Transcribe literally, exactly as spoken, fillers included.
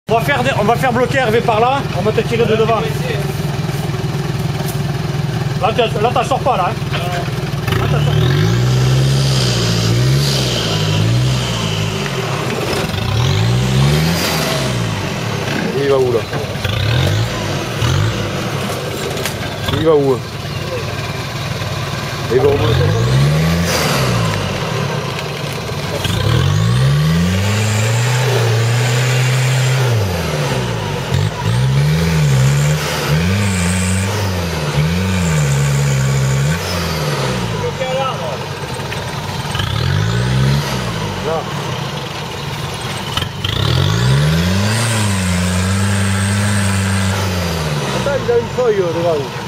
On va faire, des, on va faire bloquer Hervé par là, on va te tirer de devant. Là, là t'en sors pas là. Hein. Là, t'en sors pas. Il va où là? Il va où? Il va remonter. Là. Attends, il a une feuille devant lui.